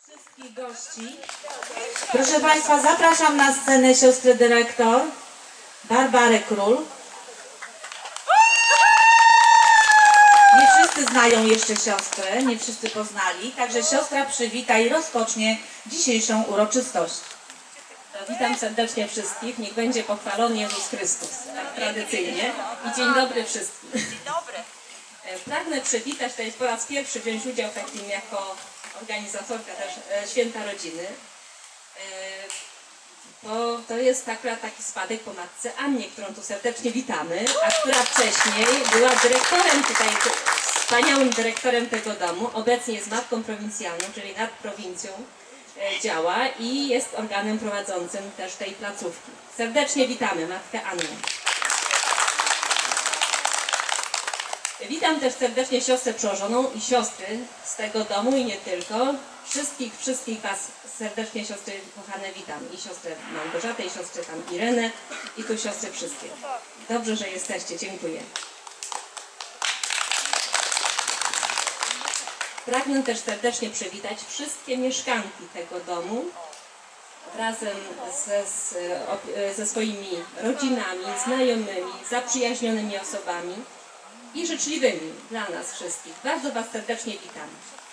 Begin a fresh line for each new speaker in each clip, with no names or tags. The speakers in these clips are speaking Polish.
Wszystkich gości. Proszę Państwa, zapraszam na scenę siostrę dyrektor Barbarę Król. Nie wszyscy znają jeszcze siostrę, nie wszyscy poznali, także siostra przywita i rozpocznie dzisiejszą uroczystość.
Witam serdecznie wszystkich, niech będzie pochwalony Jezus Chrystus, tak tradycyjnie. I dzień dobry wszystkim.
Dzień dobry.
Pragnę przywitać, to jest po raz pierwszy wziąć udział w takim jako organizatorka też Święta Rodziny. Bo to jest akurat taki spadek po matce Annie, którą tu serdecznie witamy, a która wcześniej była dyrektorem tutaj, wspaniałym dyrektorem tego domu. Obecnie jest matką prowincjalną, czyli nad prowincją działa i jest organem prowadzącym też tej placówki. Serdecznie witamy matkę Annę. Witam też serdecznie siostrę przełożoną i siostry z tego domu i nie tylko. Wszystkich Was serdecznie, siostry kochane, witam. I siostrę Małgorzatę, i siostrę tam Irenę, i tu siostry wszystkie. Dobrze, że jesteście, dziękuję. Pragnę też serdecznie przywitać wszystkie mieszkanki tego domu razem ze swoimi rodzinami, znajomymi, zaprzyjaźnionymi osobami i życzliwymi dla nas wszystkich. Bardzo Was serdecznie witam.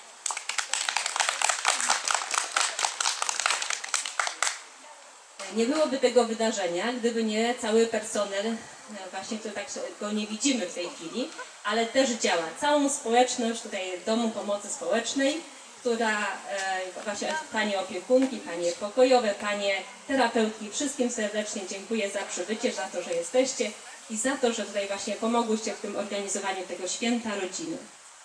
Nie byłoby tego wydarzenia, gdyby nie cały personel, właśnie który tak go nie widzimy w tej chwili, ale też działa. Całą społeczność tutaj Domu Pomocy Społecznej, która właśnie panie opiekunki, panie pokojowe, panie terapeutki, wszystkim serdecznie dziękuję za przybycie, za to, że jesteście i za to, że tutaj właśnie pomogłyście w tym organizowaniu tego Święta Rodziny.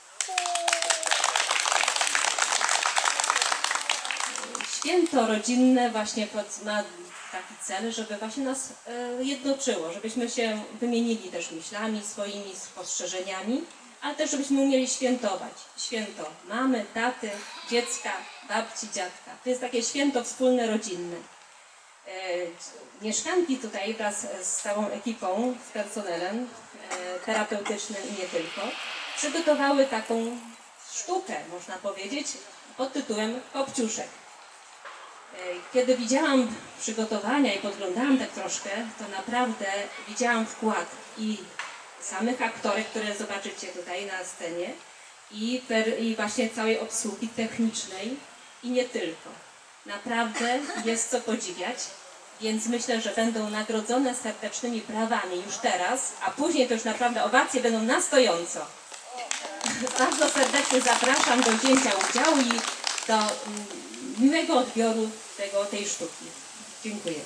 Święto rodzinne właśnie ma taki cel, żeby właśnie nas jednoczyło, żebyśmy się wymienili też myślami, swoimi spostrzeżeniami, ale też żebyśmy umieli świętować. Święto mamy, taty, dziecka, babci, dziadka. To jest takie święto wspólne, rodzinne. Mieszkanki tutaj wraz z całą ekipą, z personelem terapeutycznym i nie tylko, przygotowały taką sztukę, można powiedzieć, pod tytułem Kopciuszek. Kiedy widziałam przygotowania i podglądałam tak troszkę, to naprawdę widziałam wkład i samych aktorek, które zobaczycie tutaj na scenie, i właśnie całej obsługi technicznej i nie tylko. Naprawdę jest co podziwiać, więc myślę, że będą nagrodzone serdecznymi brawami już teraz, a później to już naprawdę owacje będą na stojąco. Bardzo serdecznie zapraszam do wzięcia udziału i do miłego odbioru tej sztuki. Dziękuję.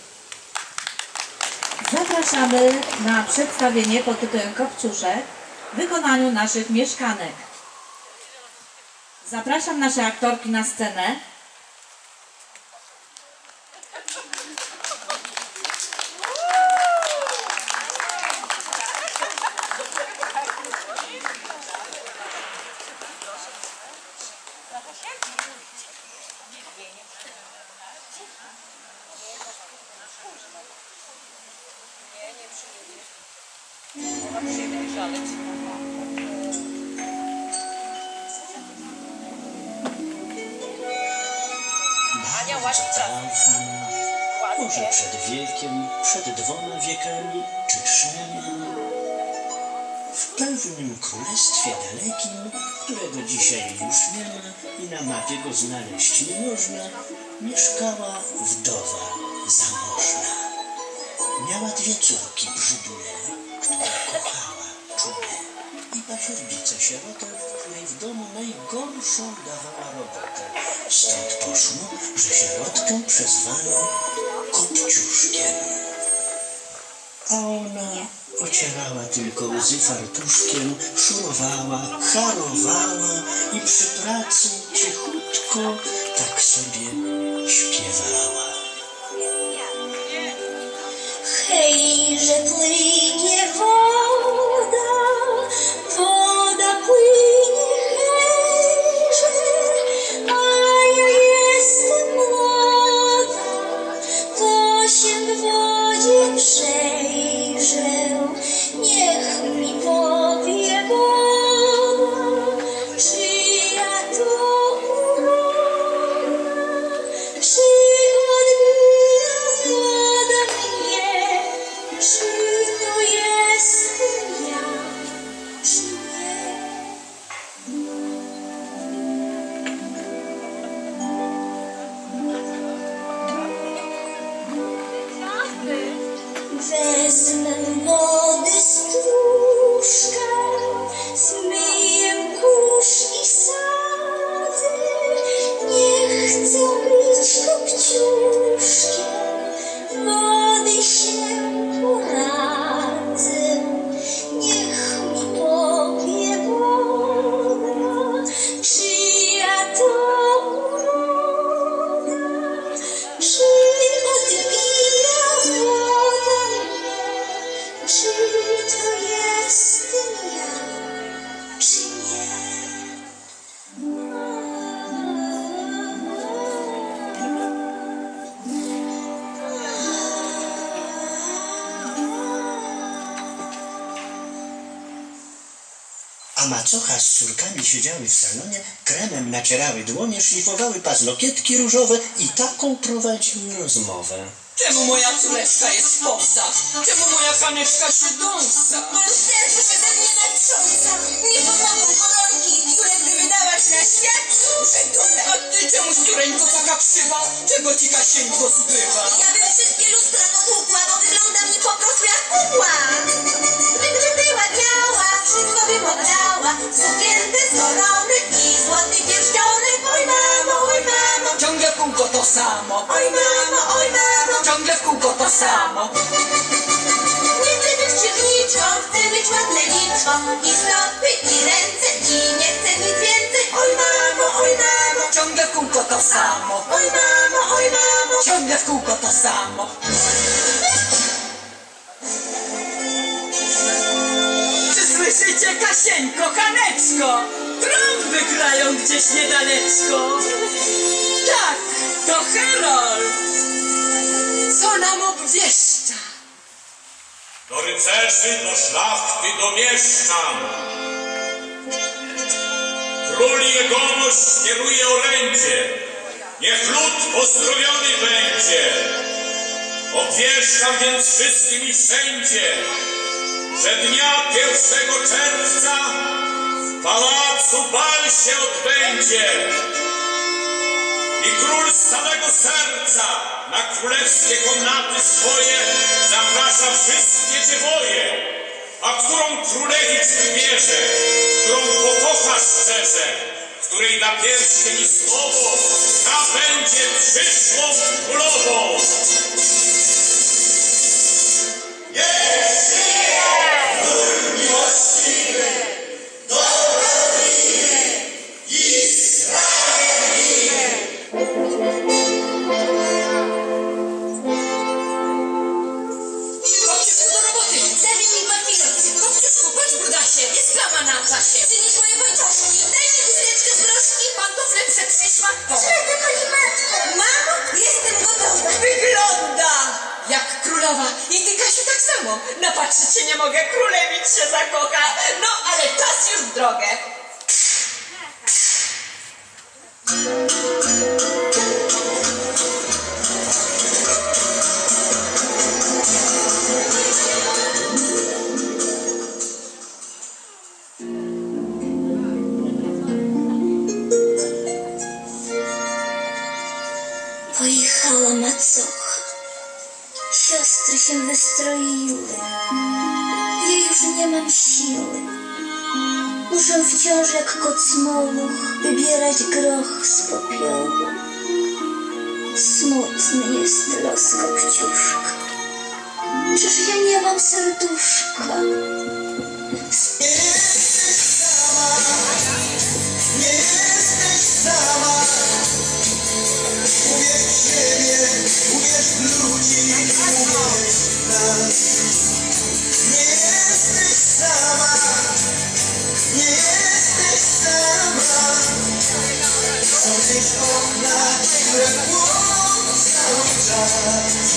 Zapraszamy na przedstawienie pod tytułem Kopciuszek w wykonaniu naszych mieszkanek. Zapraszam nasze aktorki na scenę.
Może przed wiekiem, przed 2 wiekami czy 3. W pewnym królestwie dalekim, którego dzisiaj już nie ma i na mapie go znaleźć nie można, mieszkała wdowa zamożna. Miała 2 córki brzydne, które kochała czule, i pasierbicę sierotę, której w domu najgorszą dawała robotę. Stąd poszło, że sierotkę przezwano Kopciuszkiem. A ona ocierała tylko łzy fartuszkiem, szurowała, charowała i przy pracy cichutko tak sobie śpiewała.
Hej, że płynie woda, woda płynie, hejże, a ja jestem młoda, to się w wodzie przejrzę, niech mi powie woda, czy ja to uroda. czy nie? Wezmę wody stróżka, zmyję kurz i sady. Nie chcę być kopciuszkiem, wody się poradzę. Niech mi powie woda, czyja to uroda, czy odbija woda mnie, czy to jestem ja, czy nie.
A macocha z córkami siedziały w salonie, kremem nacierały dłonie, szlifowały paznokietki różowe i taką prowadziły rozmowę.
Czemu moja córeczka jest posa? Czemu moja paneczka się dąsa?
Serce przede mnie natrząsa, nie pomogą koronki, które gdy wydałaś na świat, przedumę.
A ty czemu, córeńko, taka krzywa? Czego ci Kasieńko zbywa?
Ja bym wszystkie lustra potłukła, bo wygląda mi po prostu jak kukła. Gdybym była biała, wszystko bym oddała, sukienkę z koronek i złoty pierścionek. Oj mamo,
Ciągle w kółko to samo.
oj mamo,
Ciągle w kółko to samo.
nie chcę być księżniczką, chcę być ładleniczką i stopy, i ręce, i nie chcę nic więcej. Oj mamo,
Ciągle w kółko to samo.
oj mamo.
Ciągle w kółko to samo. Czy słyszycie, Kasieńko, Haneczko? Trąby grają gdzieś niedaleczko. Tak, to Herold. Co nam obwieszcza?
Do rycerzy, do szlachty, do mieszczan. Król jegomość kieruje orędzie. Niech lud pozdrowiony będzie. Obwieszczam więc wszystkim i wszędzie, że dnia 1 czerwca w pałacu bal się odbędzie. I król z całego serca na królewskie komnaty swoje zaprasza wszystkie dziewoje, a którą królewicz wybierze, którą pokocha szczerze, której da pierścień i słowo, ta będzie przyszłą królową. Niech żyje król miłościwy, dobrodziej i sprawiedliwy.
Kopciuszku, do roboty!
Zabij mi papieros.
Kopciuszku, patrz, brudasie! Jest plama na czasie!
Przynieś moje pończoszki. Daj mi chusteczkę z groszki.
Pantofle przed przyszmatką!
Średnio, pani matko. Mamo, jestem gotowa.
Wygląda jak królowa. I ty, Kasiu, tak samo. Napatrzeć się nie mogę, królewicz się zakocha. No, ale czas już w drogę.
Pojechała macocha. Siostry się wystroiły. Ja już nie mam siły. Muszę wciąż jak kocmoluch wybierać groch z popiołu. Smutny jest los Kopciuszka. Przecież ja nie mam serduszka.
Nie jesteś sama. Uwierz w siebie, uwierz w ludzi, uwierz w nas. Nie jesteś sama. Nie jesteś sama. Są gdzieś okna, które płoną cały czas.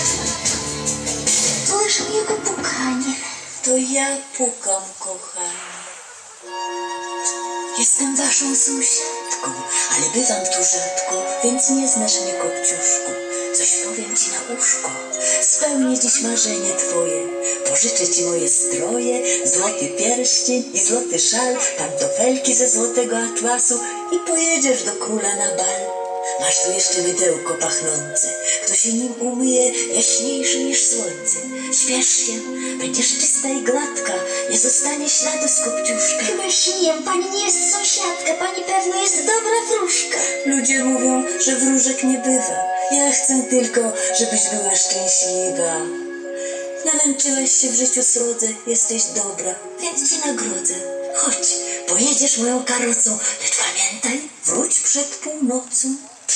Słyszę jego pukanie.
To ja pukam, kochani.
Jestem waszą Zusią.
matką, ale bywam tu rzadko, więc nie znasz mnie, Kopciuszku. Coś powiem ci na uszko, spełnię dziś marzenie twoje. Pożyczę ci moje stroje, złoty pierścień i złoty szal, pantofelki ze złotego atłasu i pojedziesz do króla na bal. Masz tu jeszcze mydełko pachnące, kto się nim umyje, jaśniejszy niż słońce. Śpiesz się, będziesz czysta i gładka, nie zostanie śladu z Kopciuszka.
Chyba śnię, pani nie jest sąsiadka, pani pewno jest dobra wróżka.
Ludzie mówią, że wróżek nie bywa. Ja chcę tylko, żebyś była szczęśliwa. Namęczyłaś się w życiu srodze, jesteś dobra, więc cię nagrodzę. Chodź, pojedziesz moją karocą, lecz pamiętaj, wróć przed północą.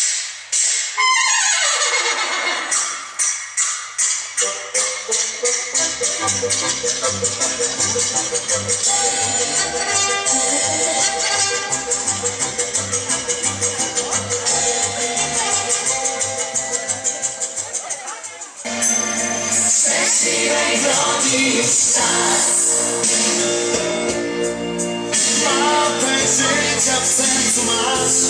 Szczęśliwej drogi już czas. Mapę życia w sercu masz.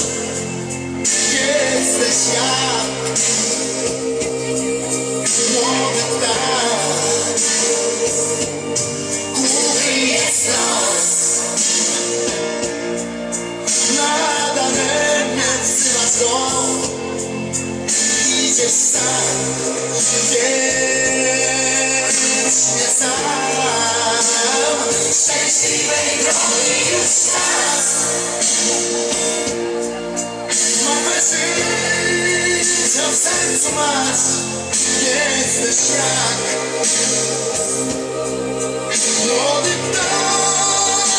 Jesteś jak młody ptak. Głuchy jest los. Nadaremnie wzywasz go. Idziesz sam. Wiecznie sam. Szczęśliwej drogi już czas. Mapę życia w sercu masz. Jesteś jak młody ptak.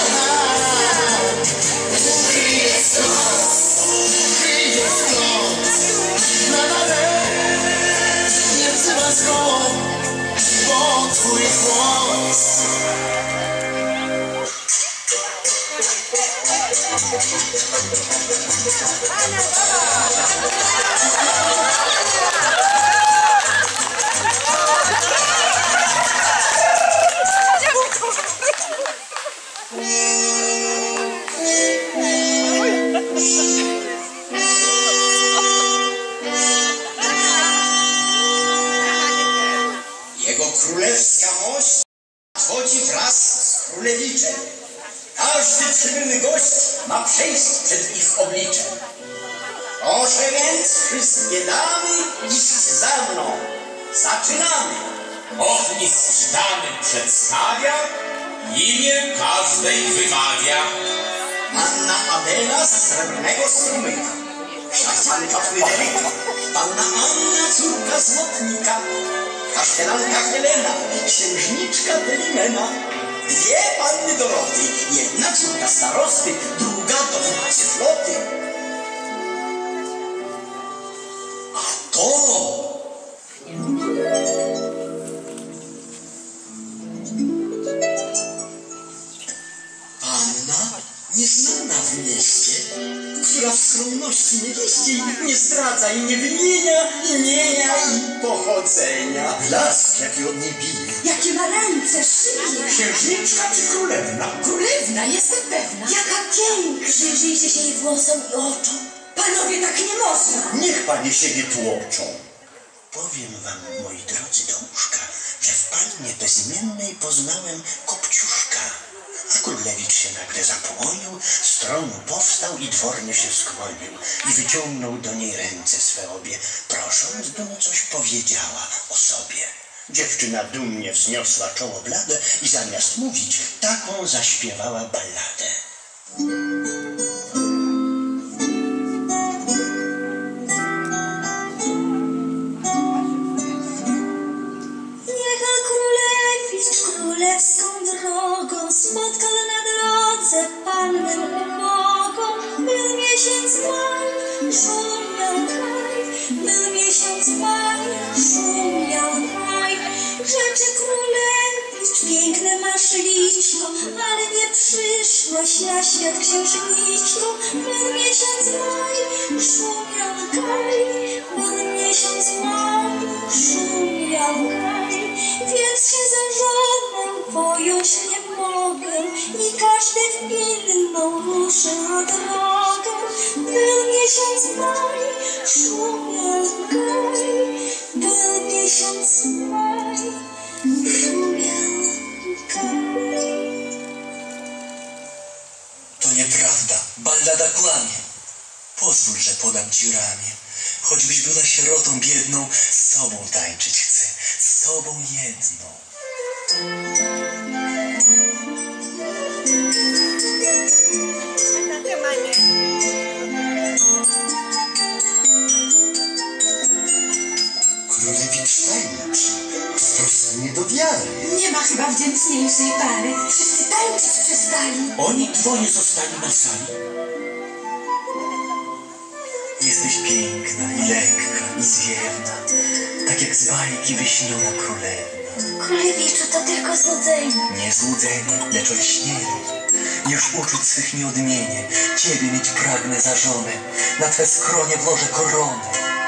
Głuchy jest los. Głuchy jest los. Nadaremnie wzywasz go, bo twój głos
Jego królewska mość wchodzi wraz z królewiczem. Każdy przybyły gość ma przejść przed ich obliczem. Proszę więc, wszystkie damy, iść za mną. Zaczynamy.
Ochmistrz damy przedstawia, imię każdej wymawia.
Panna Adela z srebrnego strumyka. Szlachcianka Fryderyka. Panna Anna, córka złotnika. Kasztelanka Helena, księżniczka Delimena. Dwie panny Doroty, jedna córka starosty, druga dowódcy floty. A to... Panna nieznana w mieście, która w skromności niewieściej nie zdradza i nie wymienia imienia i pochodzenia. Blask, jaki od niej bije.
Jakie ma ręce, szyje.
Księżniczka czy królewna?
Królewna, jestem pewna. Jaka piękna. Przyjrzyjcie się jej włosom i oczom. Panowie, tak nie można.
Niech panie się nie tłoczą. Powiem wam, moi drodzy domówka, że w pannie bezimiennej poznałem Kopciuszka. A królewicz się nagle zapłonił, z tronu powstał i dwornie się skłonił i wyciągnął do niej ręce swe obie, prosząc, by mu coś powiedziała o sobie. Dziewczyna dumnie wzniosła czoło blade i zamiast mówić, taką zaśpiewała balladę.
Niechaj królewicz królewską drogą spotkał na drodze pannę ubogą. Był miesiąc maj, szumiał kraj, był miesiąc maj, szumiał kraj. Rzeczy królewicz, piękne masz liczko, ale nie przyszłaś na świat księżniczką. Był miesiąc maj, szumiał kraj, był miesiąc maj, szumiał kraj. Więc się za żonę pojąć nie mogę i każdy w inną ruszę drogę.
miesiąc maj, szumiał gaj. Był miesiąc maj, szumiał gaj.
To nieprawda, ballada kłamie. Pozwól, że podam ci ramię. Choćbyś była sierotą biedną, z tobą tańczyć chcę, z tobą jedną. Królewicz tańczy, to prosto nie do wiary.
Nie ma chyba wdzięczniejszej pary. Wszyscy tańczyć przestali.
Oni dwoje zostali na sali. Jesteś piękna i lekka i zwiewna, tak jak z bajki wyśniona królewna.
Królewiczu, to tylko złudzenie.
Nie złudzenie, lecz olśnienie. Już uczuć swych nie odmienię. Ciebie mieć pragnę za żonę, na twe skronie włożę koronę.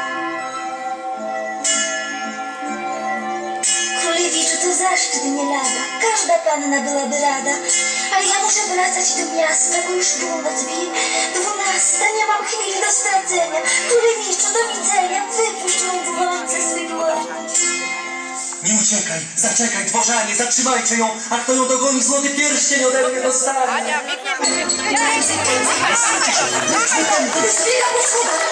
Królewiczu, to zaszczyt nie lada. Każda panna byłaby rada. Ale ja muszę wracać do miasta, bo już północ bije. 12, nie mam chwili do stracenia. Królewiczu, do widzenia. Wypuść mą dworce swych włosów.
Nie uciekaj, zaczekaj, dworzanie, zatrzymajcie ją, a kto ją dogoni, złoty pierścień ode mnie dostanie.
Zbiega po schodach.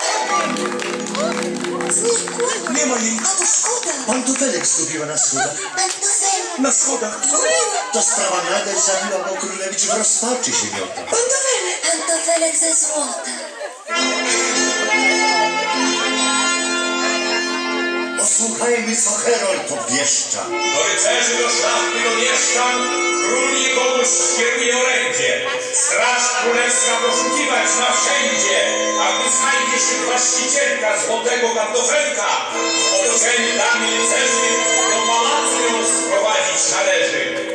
Znikła.
Nie ma jej.
A to szkoda.
Pantofelek zgubiła na schodach.
Pantofelek.
Na schodach. To sprawa nader zabiła, bo królewicz w rozpaczy się miota.
Pantofelek. Pantofelek ze złota.
Posłuchajmy, co Herold obwieszcza.
Do rycerzy, do szlachty, do mieszczan król jegomość kieruje orędzie. Straż królewska poszukiwać ma wszędzie, a gdy znajdzie się właścicielka złotego pantofelka, w otoczeniu damy rycerzy do pałacu ją sprowadzić należy.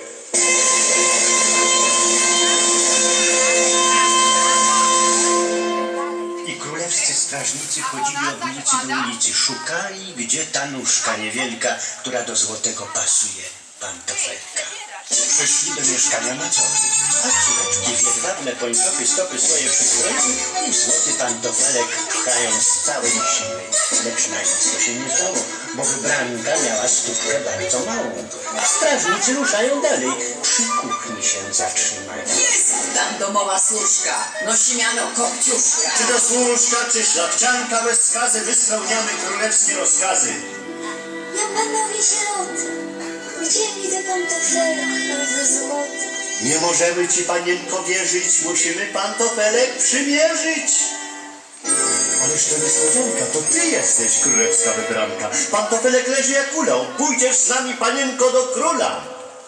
Królewscy strażnicy chodzili od ulicy do ulicy, szukali, gdzie ta nóżka niewielka, która do złotego pasuje, pantofelka. Przyszli do mieszkania macoty, a córeczki w jedwabne pończochy stopy swoje przykroiły i złoty pantofelek pchają z całej siły. Lecz na nic to się nie zdało, bo wybranka miała stópkę bardzo małą. A strażnicy ruszają dalej, przy kuchni się zatrzymali.
Tam domowa służka, nosi miano Kopciuszka.
Czy to służka, czy szlachcianka bez skazy, wyspełniamy królewskie rozkazy.
Ja panowie sieroty. Gdzie widzę pantofelek ze złota?
Nie możemy ci, panienko, wierzyć, musimy pantofelek przymierzyć. Ależ to niespodzianka, to ty jesteś królewska wybranka. Pantofelek leży jak ulał, pójdziesz z nami, panienko, do króla.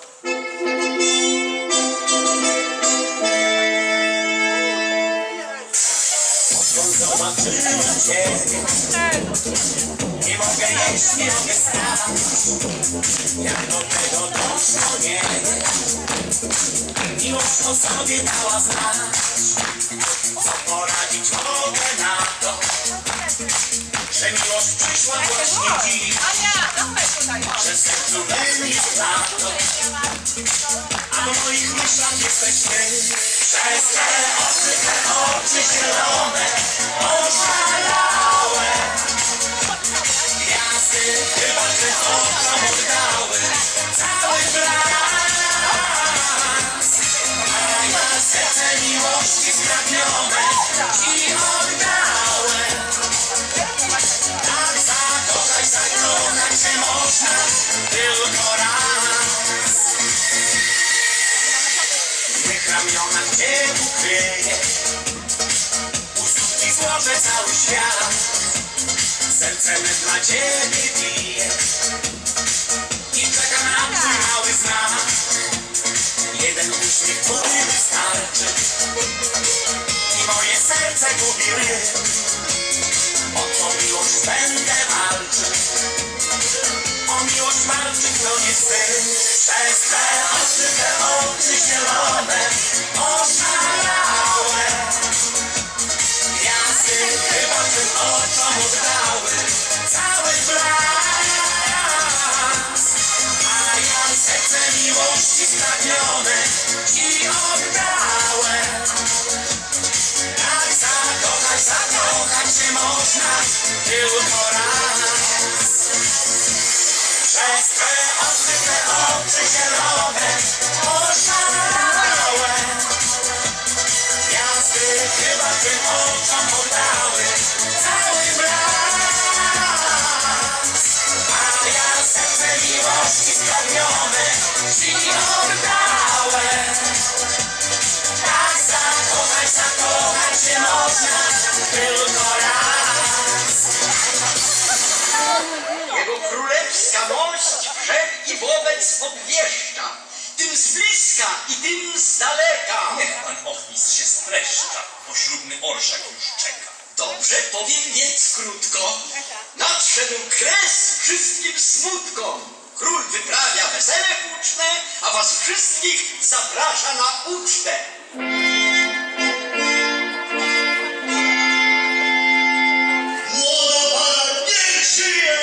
Zobaczyłem cię, nie mogę jeść, nie mogę stać. Jak do tego doszło, nie miłość o sobie dała znać. Co poradzić mogę na to, że miłość przyszła właśnie dziś, że w sercu mym jest lato, a w moich myślach jesteś ty. Przez te oczy zielone, oszalałe gwiazdy chyba ty oczom oddały cały blask, a ja serce miłości spragnione ci oddałem. Tak zakochać się można tylko raz. W mych ramionach cię ukryję, u stóp ci złożę cały świat. Serce me dla ciebie bije i czeka na twój mały znak. Jeden uśmiech twój wystarczy i moje serce gubi rytm. O co miłość będę walczył, o miłość walczyć to nie wstyd. Przez te oczy zielone, oszalałe gwiazdy chyba tym oczom oddały cały blask, a ja serce miłości spragnione ci oddałem. Tak zakochać tylko raz. Przez te odkryte oczy zielone, oszalałe. Gwiazdy chyba tym oczom poddały cały blask. A ja serce miłości spragnione ci oddałem. Tak zakochać się można tylko raz.
Jego królewska mość przed i wobec obwieszcza, tym z bliska i tym z daleka.
Niech pan ochmistrz się streszcza, bo ślubny orszak już czeka.
Dobrze, powiem więc krótko. Nadszedł kres wszystkim smutkom. Król wyprawia wesele huczne, a was wszystkich zaprasza na ucztę. Młoda para niech żyje!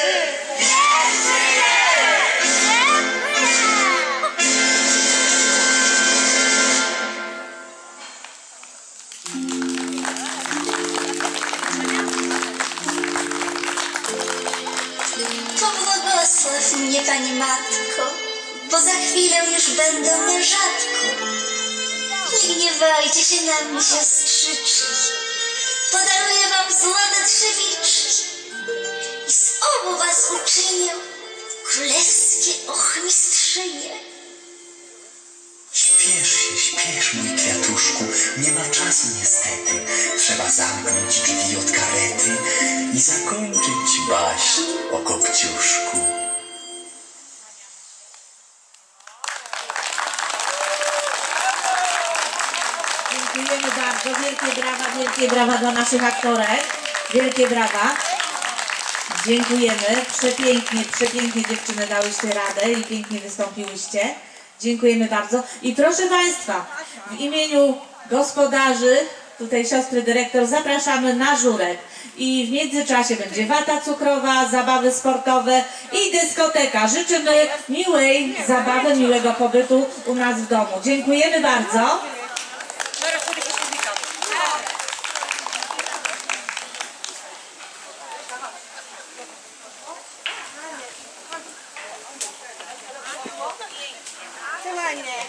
Pobłogosław mnie, Pani Matko, bo za chwilę już będę na rzadko. Nie gniewajcie się na mnie, siostrzyczki, podaruję wam złote trzewiczki i z obu was uczynię królewskie ochmistrzynie.
Śpiesz, mój kwiatuszku, nie ma czasu niestety. Trzeba zamknąć drzwi od karety i zakończyć baśń o Kopciuszku.
Dziękujemy bardzo. Wielkie brawa dla naszych aktorek. Wielkie brawa. Dziękujemy. Przepięknie dziewczyny dałyście radę i pięknie wystąpiłyście. Dziękujemy bardzo. I proszę Państwa, w imieniu gospodarzy, tutaj siostry dyrektor, zapraszamy na żurek. I w międzyczasie będzie wata cukrowa, zabawy sportowe i dyskoteka. Życzymy miłej zabawy, miłego pobytu u nas w domu. Dziękujemy bardzo.
Słuchaj mnie.